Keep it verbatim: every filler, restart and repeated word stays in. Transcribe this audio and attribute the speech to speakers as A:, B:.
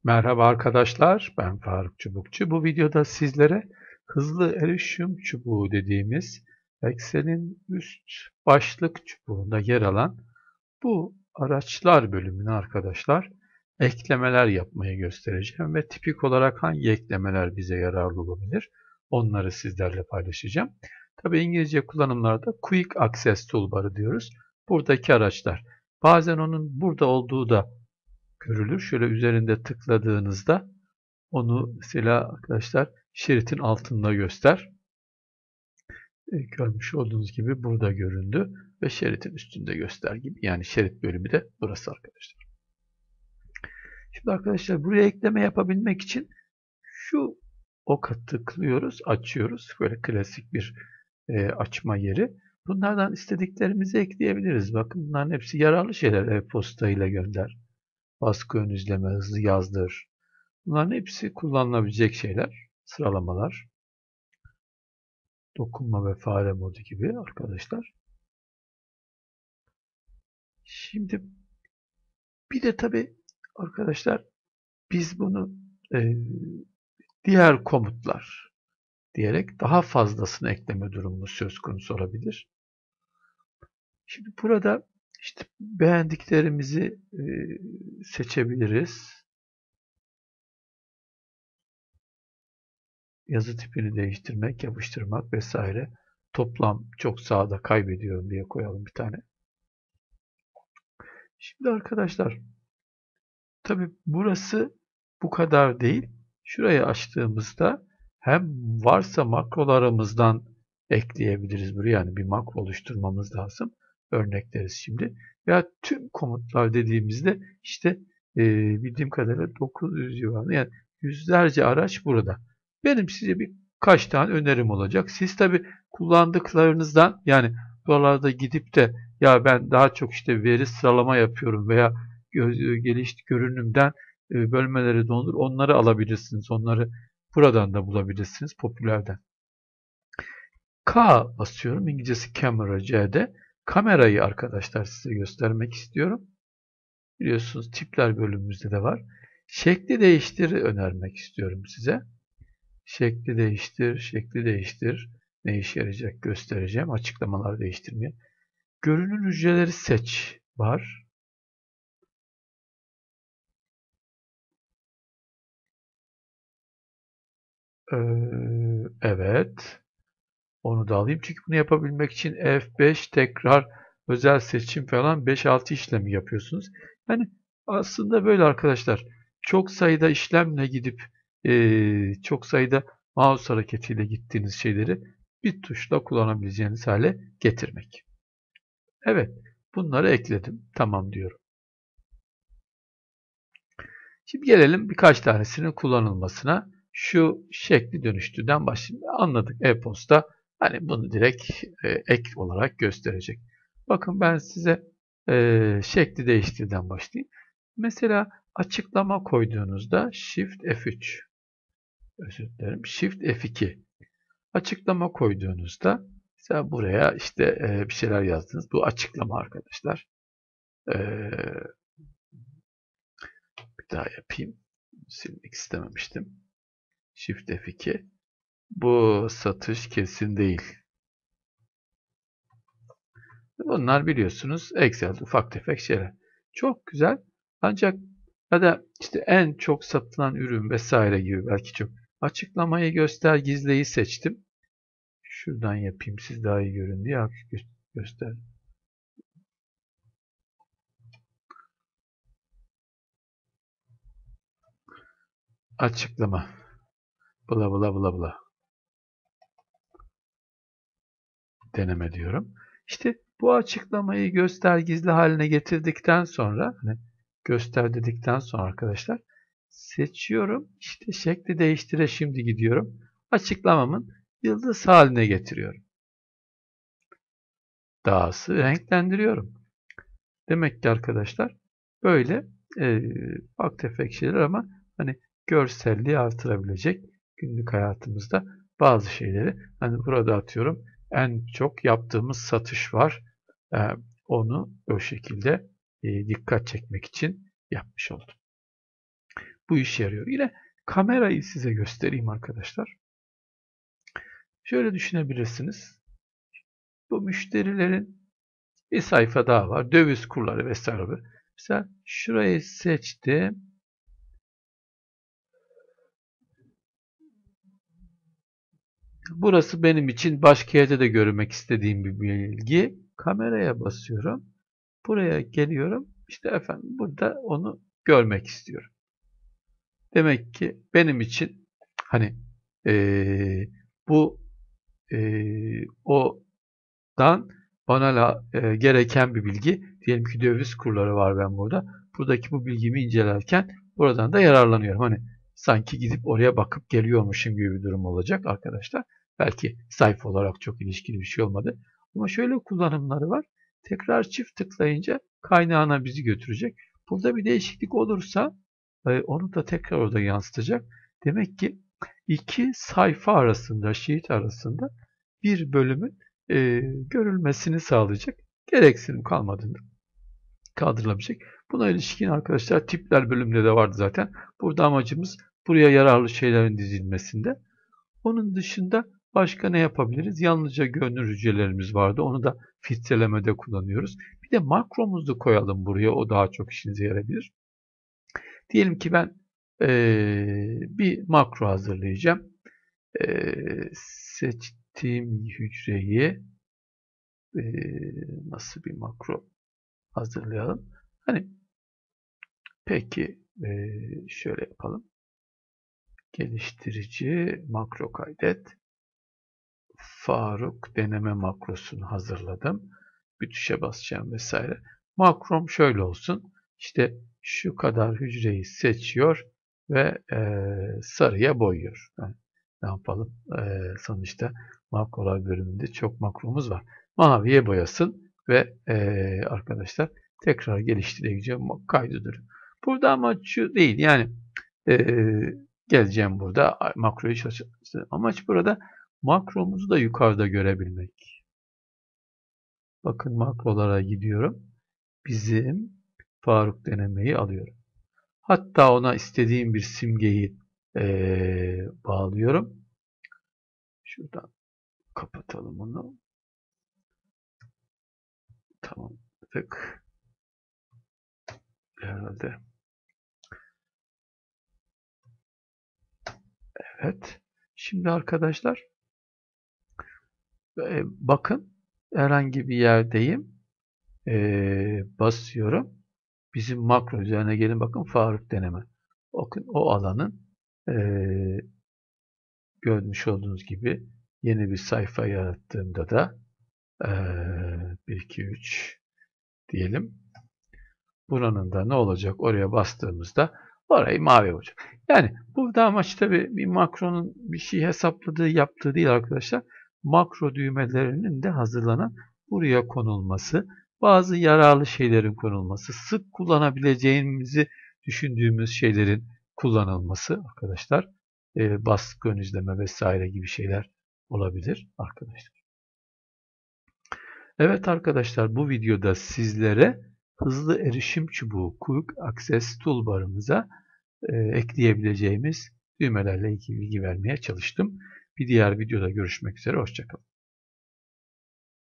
A: Merhaba arkadaşlar, ben Faruk Çubukçu. Bu videoda sizlere hızlı erişim çubuğu dediğimiz Excel'in üst başlık çubuğunda yer alan bu araçlar bölümüne arkadaşlar eklemeler yapmayı göstereceğim ve tipik olarak hangi eklemeler bize yararlı olabilir onları sizlerle paylaşacağım. Tabii İngilizce kullanımlarda Quick Access Toolbar'ı diyoruz. Buradaki araçlar. Bazen onun burada olduğu da görülür. Şöyle üzerinde tıkladığınızda onu mesela arkadaşlar şeritin altında göster. E, görmüş olduğunuz gibi burada göründü ve şeritin üstünde göster gibi. Yani şerit bölümü de burası arkadaşlar. Şimdi arkadaşlar buraya ekleme yapabilmek için şu oka tıklıyoruz, açıyoruz. Böyle klasik bir e, açma yeri. Bunlardan istediklerimizi ekleyebiliriz. Bakın bunların hepsi yararlı şeyler. E-posta ile gönder. Baskı ön izleme, hızlı yazdır. Bunların hepsi kullanılabilecek şeyler, sıralamalar, dokunma ve fare modu gibi arkadaşlar. Şimdi bir de tabii arkadaşlar biz bunu e, diğer komutlar diyerek daha fazlasını ekleme durumumuz söz konusu olabilir. Şimdi burada işte beğendiklerimizi e, seçebiliriz. Yazı tipini değiştirmek, yapıştırmak vesaire. Toplam çok sağda kaybediyorum diye koyalım bir tane. Şimdi arkadaşlar tabii burası bu kadar değil. Şurayı açtığımızda hem varsa makrolarımızdan ekleyebiliriz buraya. Yani bir makro oluşturmamız lazım. Örnekleriz şimdi. Veya tüm komutlar dediğimizde işte e, bildiğim kadarıyla dokuz yüz civarında yani yüzlerce araç burada. Benim size birkaç tane önerim olacak. Siz tabii kullandıklarınızdan yani buralarda gidip de ya ben daha çok işte veri sıralama yapıyorum veya geliş görünümden e, bölmeleri dondur. Onları alabilirsiniz. Onları buradan da bulabilirsiniz. Popülerden. K basıyorum. İngilizcesi camera C'de. Kamerayı arkadaşlar size göstermek istiyorum. Biliyorsunuz tipler bölümümüzde de var. Şekli değiştir önermek istiyorum size. Şekli değiştir, şekli değiştir. Ne işe yarayacak göstereceğim. Açıklamalar değiştirmeye. Görünüm hücreleri seç var. Ee, evet. Onu da alayım. Çünkü bunu yapabilmek için F beş tekrar özel seçim falan beş altı işlemi yapıyorsunuz. Yani aslında böyle arkadaşlar. Çok sayıda işlemle gidip e, çok sayıda mouse hareketiyle gittiğiniz şeyleri bir tuşla kullanabileceğiniz hale getirmek. Evet. Bunları ekledim. Tamam diyorum. Şimdi gelelim birkaç tanesinin kullanılmasına. Şu şekli dönüştürden başlayalım. Anladık e-posta. Hani bunu direkt e, ek olarak gösterecek. Bakın ben size e, şekli değiştirden başlayayım. Mesela açıklama koyduğunuzda Shift F üç, özür dilerim, Shift F iki açıklama koyduğunuzda mesela buraya işte e, bir şeyler yazdınız. Bu açıklama arkadaşlar. E, bir daha yapayım. Silmek istememiştim. Shift F iki. Bu satış kesin değil. Bunlar biliyorsunuz Excel'de ufak tefek şeyler. Çok güzel. Ancak ya da işte en çok satılan ürün vesaire gibi belki çok. Açıklamayı göster, gizleyi seçtim. Şuradan yapayım siz daha iyi görün diye göster. Açıklama. Bla bla bla bla. Deneme diyorum. İşte bu açıklamayı göster gizli haline getirdikten sonra hani göster dedikten sonra arkadaşlar seçiyorum. İşte şekli değiştire şimdi gidiyorum. Açıklamamın yıldız haline getiriyorum. Dahası renklendiriyorum. Demek ki arkadaşlar böyle e, ufak tefek şeyler ama hani görselliği artırabilecek günlük hayatımızda bazı şeyleri hani burada atıyorum en çok yaptığımız satış var. E, onu o şekilde e, dikkat çekmek için yapmış oldum. bu işe yarıyor. Yine kamerayı size göstereyim arkadaşlar. Şöyle düşünebilirsiniz. Bu müşterilerin bir sayfa daha var. Döviz kurları vesaire. Mesela şurayı seçtim. Burası benim için başka yerde de görmek istediğim bir bilgi. Kameraya basıyorum. Buraya geliyorum. İşte efendim burada onu görmek istiyorum. Demek ki benim için hani ee, bu ee, odan bana la, e, gereken bir bilgi. Diyelim ki döviz kurları var ben burada. Buradaki bu bilgimi incelerken buradan da yararlanıyorum. Hani sanki gidip oraya bakıp geliyormuşum gibi bir durum olacak arkadaşlar. Belki sayfa olarak çok ilişkili bir şey olmadı. Ama şöyle kullanımları var. Tekrar çift tıklayınca kaynağına bizi götürecek. Burada bir değişiklik olursa e, onu da tekrar orada yansıtacak. Demek ki iki sayfa arasında, sheet arasında bir bölümün e, görülmesini sağlayacak. Gereksinim kalmadığında kaldırılabilecek. Buna ilişkin arkadaşlar tipler bölümünde de vardı zaten. Burada amacımız buraya yararlı şeylerin dizilmesinde. Onun dışında başka ne yapabiliriz? Yalnızca görünür hücrelerimiz vardı. Onu da filtrelemede kullanıyoruz. Bir de makromuzu koyalım buraya. O daha çok işinize yarayabilir. Diyelim ki ben e, bir makro hazırlayacağım. E, seçtiğim hücreyi e, nasıl bir makro hazırlayalım? Hani peki e, şöyle yapalım. Geliştirici makro kaydet. Faruk deneme makrosunu hazırladım. Bir tuşa basacağım vesaire. Makrom şöyle olsun. İşte şu kadar hücreyi seçiyor ve e, sarıya boyuyor. Yani ne yapalım? E, sonuçta makrolar bölümünde çok makromuz var. Maviye boyasın ve e, arkadaşlar tekrar geliştireceğim kaydıdır. Burada amaç şu değil. Yani e, geleceğim burada makroyu çalıştıracağım. Amaç burada makromuzu da yukarıda görebilmek. Bakın makrolara gidiyorum. Bizim Faruk denemeyi alıyorum. Hatta ona istediğim bir simgeyi ee, bağlıyorum. Şuradan kapatalım onu. Tamam. Tık. Herhalde. Evet. Şimdi arkadaşlar e, bakın herhangi bir yerdeyim. E, basıyorum. Bizim makro üzerine gelin bakın Faruk deneme. Bakın o alanın e, görmüş olduğunuz gibi yeni bir sayfa yarattığımda da e, bir iki üç diyelim. Buranın da ne olacak? Oraya bastığımızda orayı mavi olacak. Yani burada amaç tabii bir makronun bir şey hesapladığı yaptığı değil arkadaşlar. Makro düğmelerinin de hazırlanan buraya konulması, bazı yararlı şeylerin konulması, sık kullanabileceğimizi düşündüğümüz şeylerin kullanılması arkadaşlar. E, baskı ön izleme vesaire gibi şeyler olabilir arkadaşlar. Evet arkadaşlar bu videoda sizlere hızlı erişim çubuğu Quick Access Toolbar'ımıza e, ekleyebileceğimiz düğmelerle ilgili bilgi vermeye çalıştım. Bir diğer videoda görüşmek üzere. Hoşça kalın.